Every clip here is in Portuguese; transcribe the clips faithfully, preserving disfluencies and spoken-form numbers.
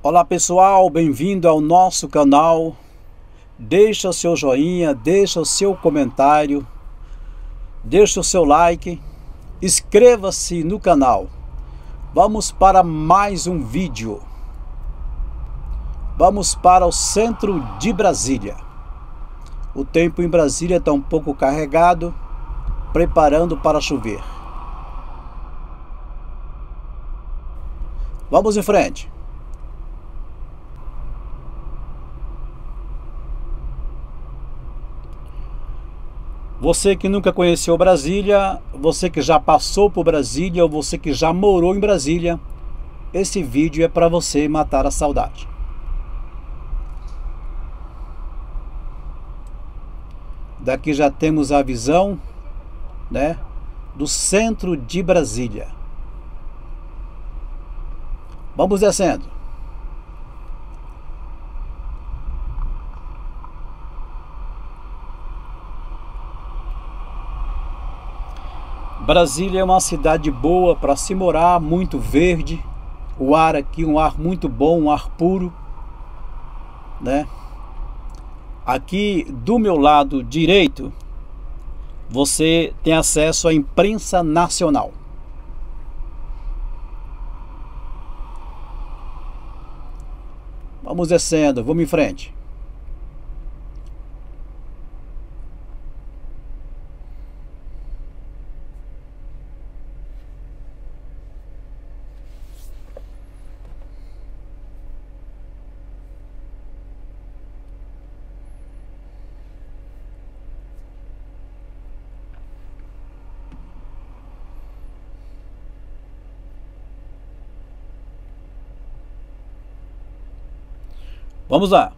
Olá pessoal, bem-vindo ao nosso canal. Deixa o seu joinha, deixa o seu comentário, deixa o seu like, inscreva-se no canal. Vamos para mais um vídeo. Vamos para o centro de Brasília. O tempo em Brasília está um pouco carregado, preparando para chover. Vamos em frente. Você que nunca conheceu Brasília, você que já passou por Brasília ou você que já morou em Brasília, esse vídeo é para você matar a saudade. Daqui já temos a visão, né, do centro de Brasília. Vamos descendo. Brasília é uma cidade boa para se morar, muito verde. O ar aqui, um ar muito bom, um ar puro, né? Aqui do meu lado direito, você tem acesso à imprensa nacional. Vamos descendo, vamos em frente. Vamos lá.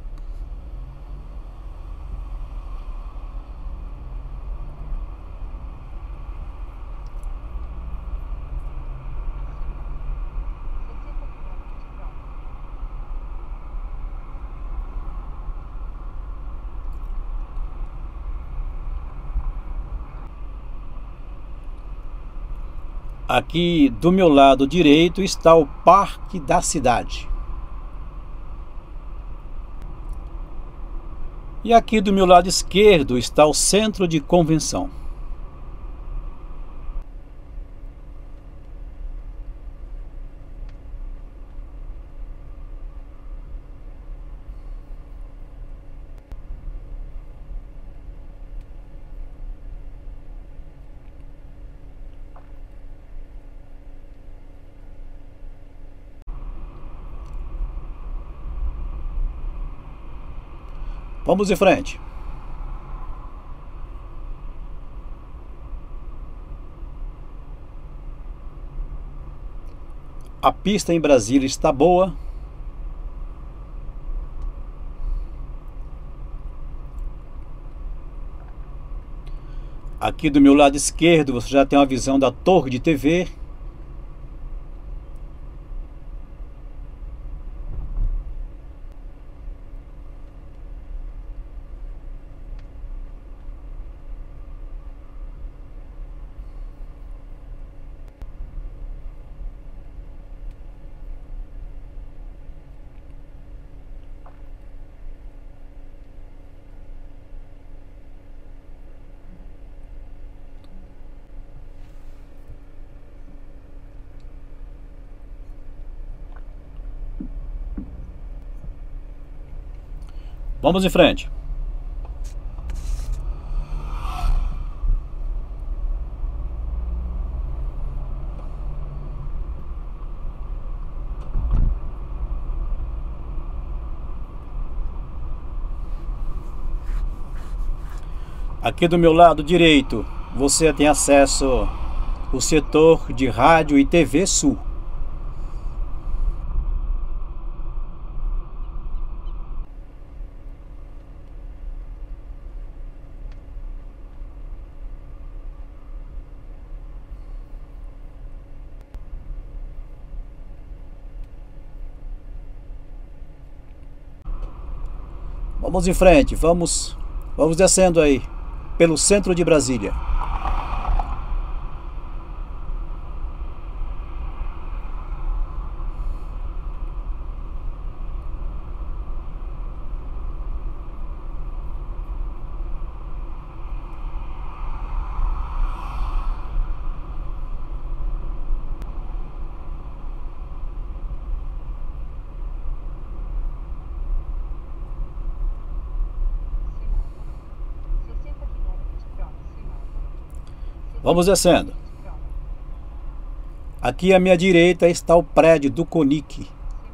Aqui do meu lado direito está o Parque da Cidade. E aqui do meu lado esquerdo está o Centro de Convenção. Vamos em frente. A pista em Brasília está boa. Aqui do meu lado esquerdo você já tem uma visão da torre de T V. Vamos em frente. Aqui do meu lado direito, você tem acesso ao setor de rádio e T V Sul. Vamos em frente, vamos, vamos descendo aí pelo centro de Brasília. Vamos descendo. Aqui à minha direita está o prédio do CONIC.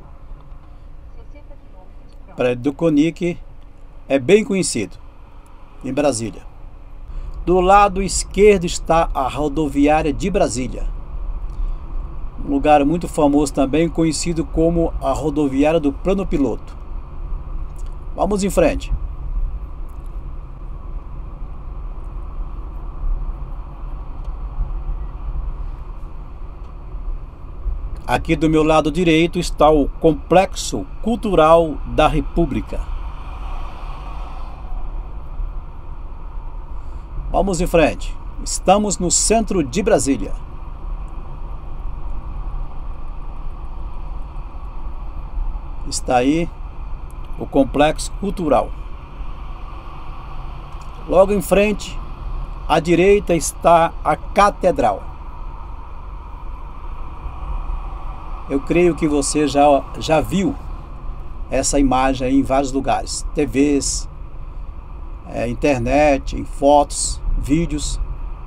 O prédio do CONIC é bem conhecido em Brasília. Do lado esquerdo está a rodoviária de Brasília. Um lugar muito famoso também, conhecido como a rodoviária do Plano Piloto. Vamos em frente. Aqui do meu lado direito está o Complexo Cultural da República. Vamos em frente. Estamos no centro de Brasília. Está aí o Complexo Cultural. Logo em frente, à direita, está a Catedral. Eu creio que você já, já viu essa imagem aí em vários lugares. T Vs, é, internet, em fotos, vídeos.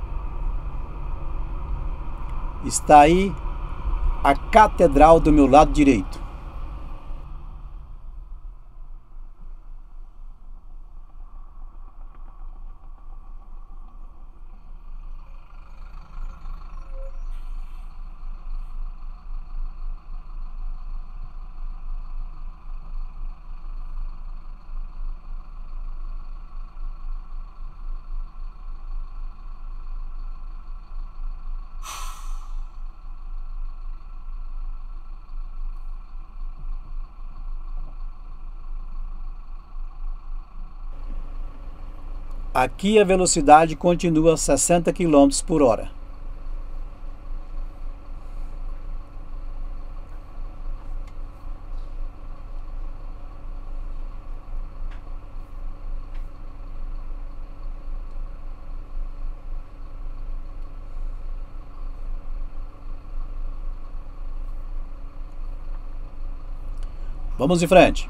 Está aí a Catedral do meu lado direito. Aqui a velocidade continua a sessenta quilômetros por hora. Vamos em frente.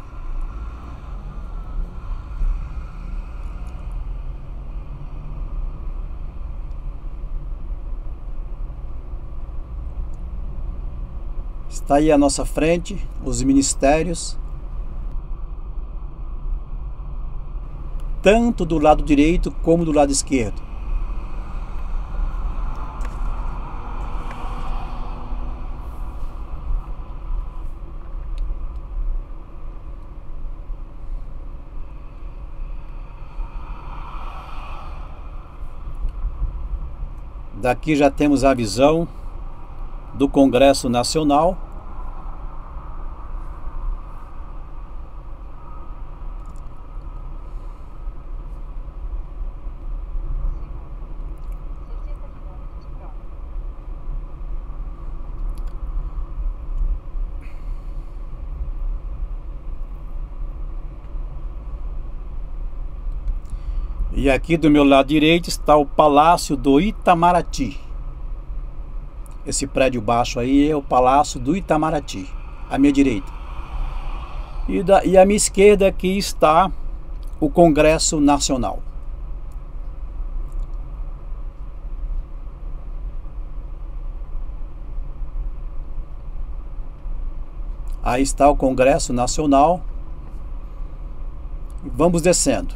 Está aí à nossa frente os ministérios, tanto do lado direito como do lado esquerdo. Daqui já temos a visão do Congresso Nacional. E aqui do meu lado direito está o Palácio do Itamaraty. Esse prédio baixo aí é o Palácio do Itamaraty, à minha direita. E, da, e à minha esquerda aqui está o Congresso Nacional. Aí está o Congresso Nacional. Vamos descendo.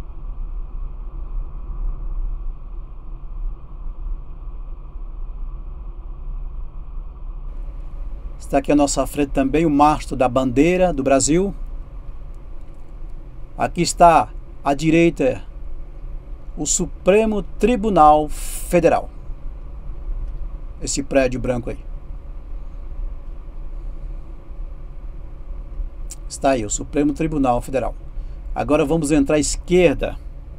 Está aqui à nossa frente também o mastro da bandeira do Brasil. Aqui está à direita o Supremo Tribunal Federal. Esse prédio branco aí. Está aí o Supremo Tribunal Federal. Agora vamos entrar à esquerda.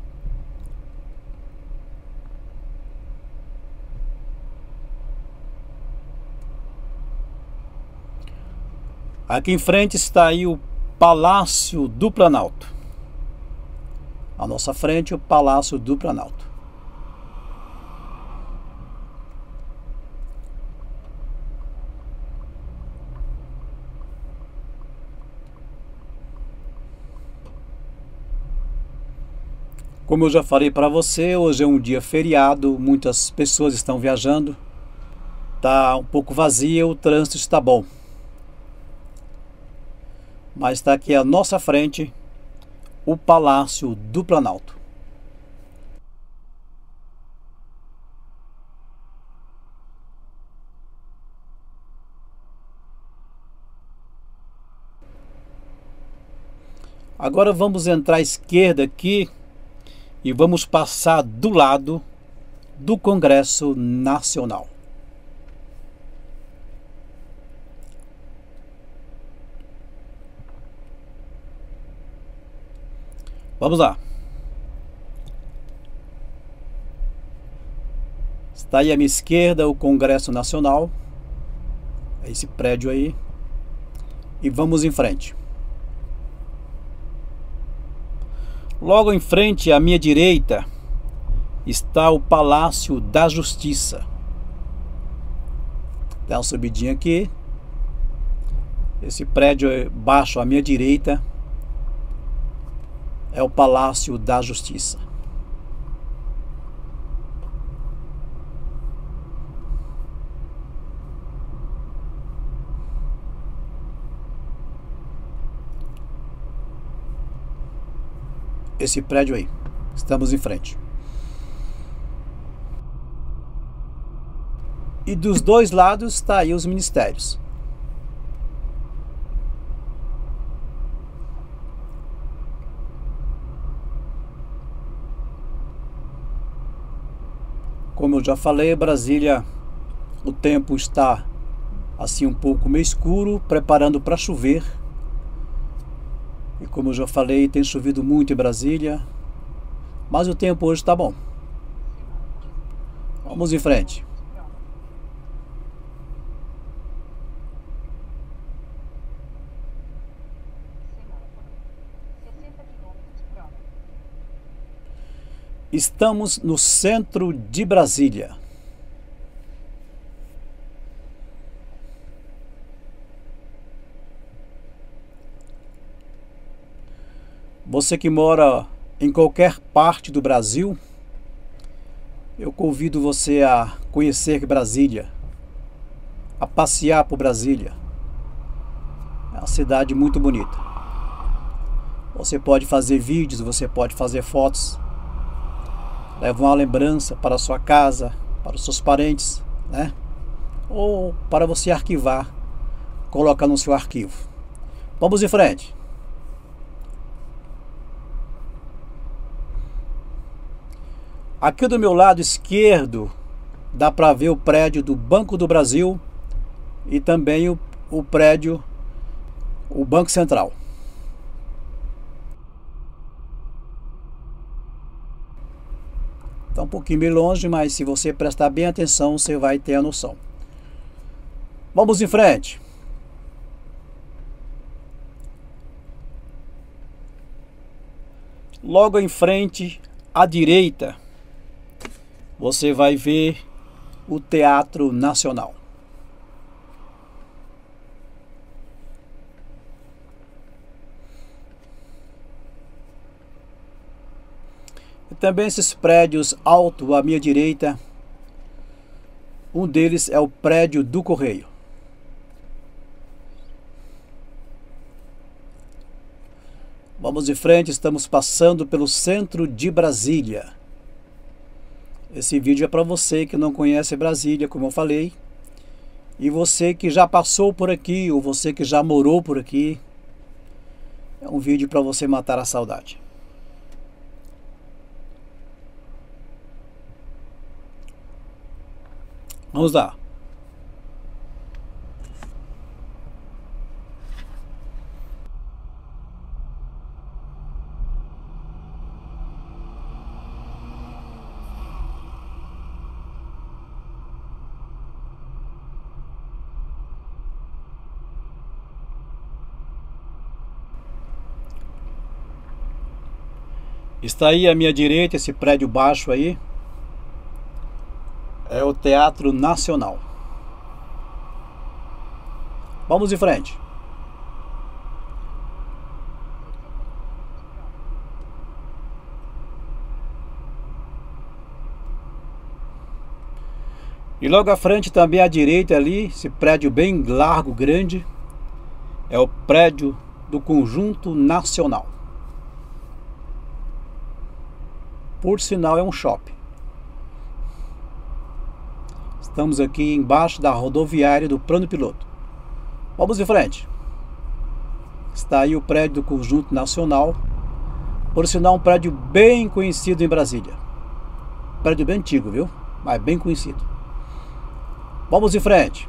Aqui em frente está aí o Palácio do Planalto. À nossa frente o Palácio do Planalto. Como eu já falei para você, hoje é um dia feriado, muitas pessoas estão viajando, tá um pouco vazia, o trânsito está bom. Mas está aqui à nossa frente o Palácio do Planalto. Agora vamos entrar à esquerda aqui e vamos passar do lado do Congresso Nacional. Vamos lá. Está aí à minha esquerda o Congresso Nacional. É esse prédio aí. E vamos em frente. Logo em frente, à minha direita, está o Palácio da Justiça. Dá uma subidinha aqui. Esse prédio baixo à minha direita é o Palácio da Justiça. Esse prédio aí, estamos em frente. E dos dois lados está aí os ministérios. Como eu já falei, Brasília, o tempo está assim um pouco meio escuro, preparando para chover. E como eu já falei, tem chovido muito em Brasília, mas o tempo hoje está bom. Vamos em frente. Estamos no centro de Brasília. Você que mora em qualquer parte do Brasil, eu convido você a conhecer Brasília, a passear por Brasília. É uma cidade muito bonita. Você pode fazer vídeos, você pode fazer fotos, levar uma lembrança para a sua casa, para os seus parentes, né? Ou para você arquivar, colocar no seu arquivo. Vamos em frente. Aqui do meu lado esquerdo dá para ver o prédio do Banco do Brasil e também o, o prédio, o Banco Central. Está um pouquinho meio longe, mas se você prestar bem atenção, você vai ter a noção. Vamos em frente. Logo em frente, à direita, você vai ver o Teatro Nacional. E também esses prédios altos à minha direita, um deles é o prédio do Correio. Vamos de frente, estamos passando pelo centro de Brasília. Esse vídeo é para você que não conhece Brasília, como eu falei, e você que já passou por aqui, ou você que já morou por aqui. É um vídeo para você matar a saudade. Vamos lá. Está aí à minha direita, esse prédio baixo aí, é o Teatro Nacional. Vamos em frente. E logo à frente também à direita ali, esse prédio bem largo, grande, é o prédio do Conjunto Nacional. Por sinal, é um shopping. Estamos aqui embaixo da rodoviária do Plano Piloto. Vamos em frente. Está aí o prédio do Conjunto Nacional. Por sinal, um prédio bem conhecido em Brasília. Prédio bem antigo, viu? Mas bem conhecido. Vamos em frente.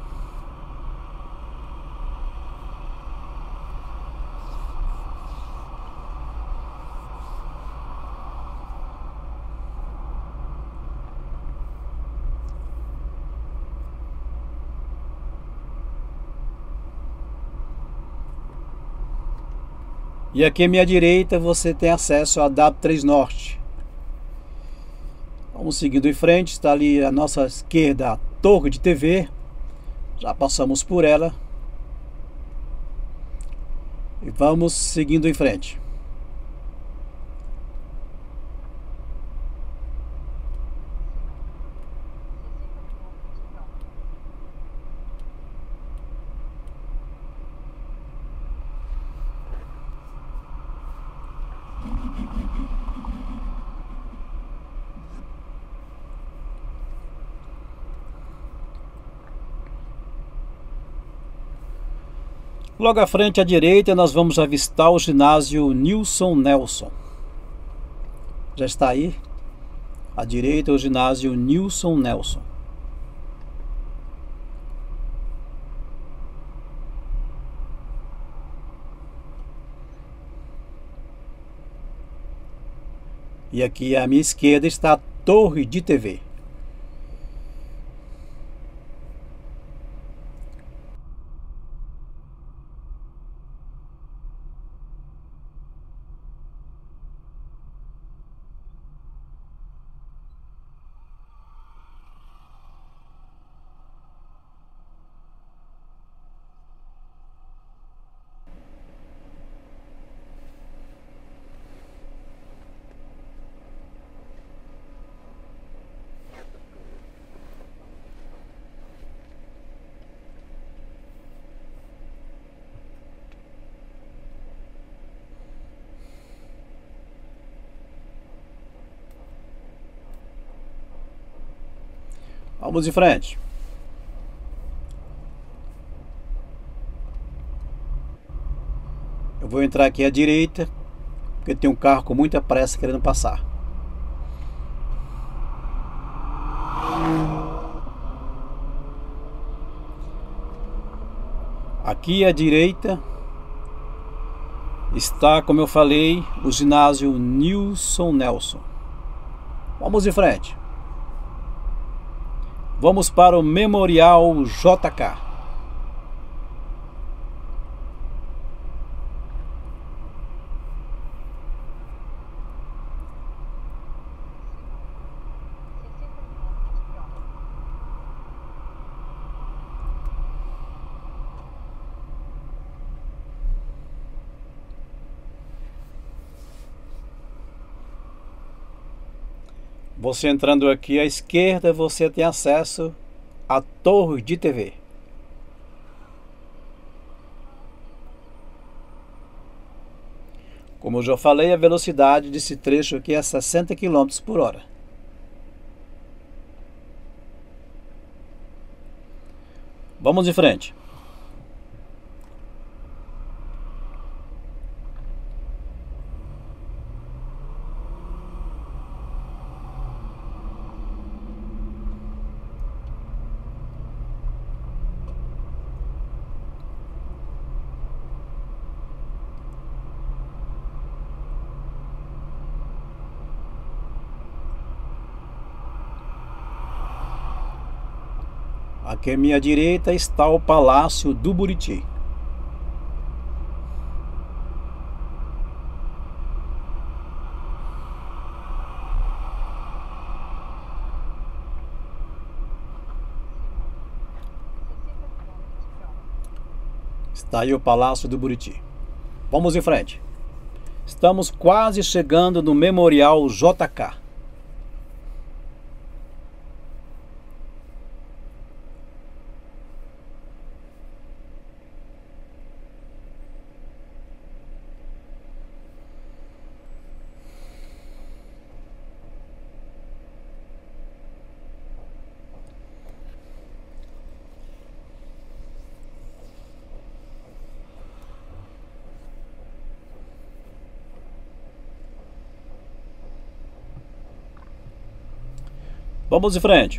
E aqui à minha direita você tem acesso à W três Norte. Vamos seguindo em frente, está ali à nossa esquerda a torre de T V. Já passamos por ela. E vamos seguindo em frente. Logo à frente à direita nós vamos avistar o ginásio Nilson Nelson. Já está aí à direita o ginásio Nilson Nelson. E aqui à minha esquerda está a torre de T V. Vamos em frente. Eu vou entrar aqui à direita, porque tem um carro com muita pressa querendo passar. Aqui à direita está, como eu falei, o ginásio Nilson Nelson. Vamos em frente. Vamos para o Memorial J K. Você entrando aqui à esquerda, você tem acesso à torre de T V. Como eu já falei, a velocidade desse trecho aqui é sessenta quilômetros por hora. Vamos em frente. Aqui à minha direita está o Palácio do Buriti. Está aí o Palácio do Buriti. Vamos em frente. Estamos quase chegando no Memorial J K. Vamos em frente.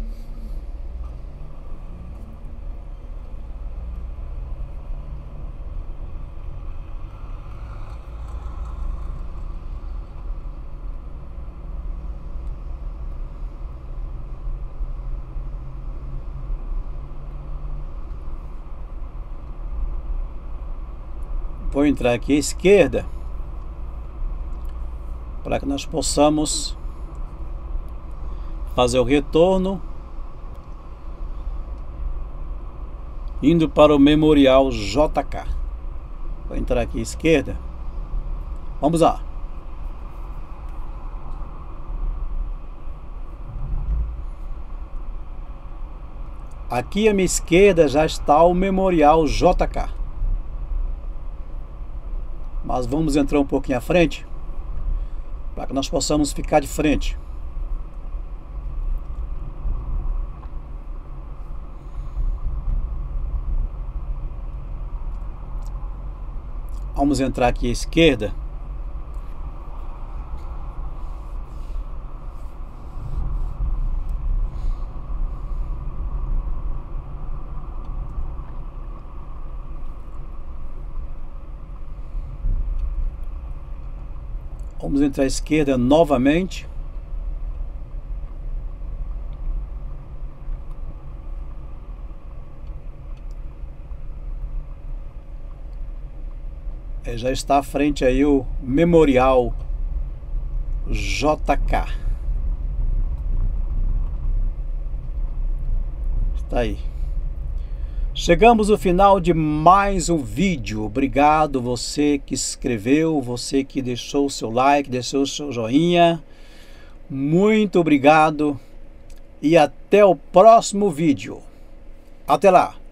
Vou entrar aqui à esquerda para que nós possamos fazer o retorno indo para o Memorial J K. Vou entrar aqui à esquerda. Vamos lá. Aqui à minha esquerda já está o Memorial J K. Mas vamos entrar um pouquinho à frente para que nós possamos ficar de frente. Vamos entrar aqui à esquerda. Vamos entrar à esquerda novamente. É, já está à frente aí o Memorial J K. Está aí. Chegamos ao final de mais um vídeo. Obrigado você que se inscreveu, você que deixou o seu like, deixou o seu joinha. Muito obrigado e até o próximo vídeo. Até lá!